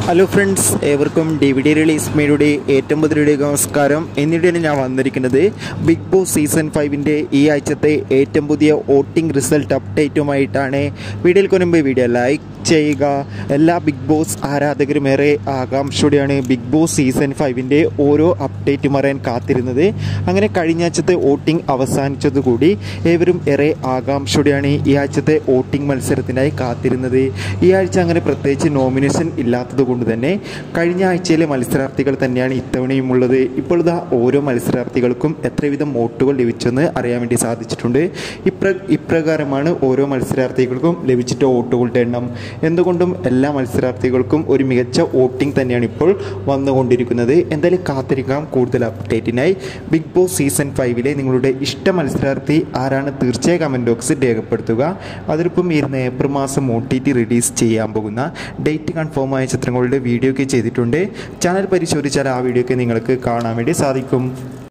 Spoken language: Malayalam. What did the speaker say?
ഹലോ ഫ്രണ്ട്സ്, ഏവർക്കും DVD റിലീസ് മേയുടെ ഏറ്റവും പുതിയ നമസ്കാരം. എന്നിടയിൽ ഞാൻ വന്നിരിക്കുന്നത് ബിഗ് ബോസ് സീസൺ 5ൻ്റെ ഈ ആഴ്ചത്തെ ഏറ്റവും പുതിയ വോട്ടിംഗ് റിസൾട്ട് അപ്ഡേറ്റുമായിട്ടാണ്. വീഡിയോയിൽ മുൻപ് വീഡിയോ ലൈക്ക് ചെയ്യുക. എല്ലാ ബിഗ് ബോസ് ആരാധകരും ഏറെ ആകാംക്ഷയോടെയാണ് ബിഗ് ബോസ് സീസൺ 5ൻ്റെ ഓരോ അപ്ഡേറ്റും അറിയാൻ കാത്തിരുന്നത്. അങ്ങനെ കഴിഞ്ഞ ആഴ്ചത്തെ വോട്ടിംഗ് അവസാനിച്ചതുകൂടി ഏവരും ഏറെ ആകാംക്ഷയോടെയാണ് ഈ ആഴ്ചത്തെ വോട്ടിംഗ് മത്സരത്തിനായി കാത്തിരുന്നത്. ഈ ആഴ്ച അങ്ങനെ പ്രത്യേകിച്ച് നോമിനേഷൻ ഇല്ലാത്തത് കൊണ്ട് തന്നെ കഴിഞ്ഞ ആഴ്ചയിലെ മത്സരാർത്ഥികൾ തന്നെയാണ് ഇത്തവണയും ഉള്ളത്. ഇപ്പോൾ ഇതാ ഓരോ മത്സരാർത്ഥികൾക്കും എത്രവിധം വോട്ടുകൾ ലഭിച്ചെന്ന് അറിയാൻ വേണ്ടി സാധിച്ചിട്ടുണ്ട്. ഇപ്രകാരമാണ് ഓരോ മത്സരാർത്ഥികൾക്കും ലഭിച്ചിട്ട വോട്ടുകളുടെ എണ്ണം. എന്തുകൊണ്ടും എല്ലാ മത്സരാർത്ഥികൾക്കും ഒരു മികച്ച വോട്ടിംഗ് തന്നെയാണ് ഇപ്പോൾ വന്നുകൊണ്ടിരിക്കുന്നത്. എന്തായാലും കാത്തിരിക്കാം കൂടുതൽ അപ്ഡേറ്റിനായി. ബിഗ് ബോസ് സീസൺ 5ലെ നിങ്ങളുടെ ഇഷ്ട മത്സരാർത്ഥി ആരാണ്? തീർച്ചയായും കമൻറ്റ് ബോക്സിൽ രേഖപ്പെടുത്തുക. അതിനൊപ്പം ഇരുന്ന് ഏപ്രിൽ മാസം OTT റിലീസ് ചെയ്യാൻ പോകുന്ന ഡേറ്റ് കൺഫേമായ ചിത്രങ്ങളുടെ വീഡിയോ ഒക്കെ ചെയ്തിട്ടുണ്ട്. ചാനൽ പരിശോധിച്ചാൽ ആ വീഡിയോ ഒക്കെ നിങ്ങൾക്ക് കാണാൻ വേണ്ടി സാധിക്കും.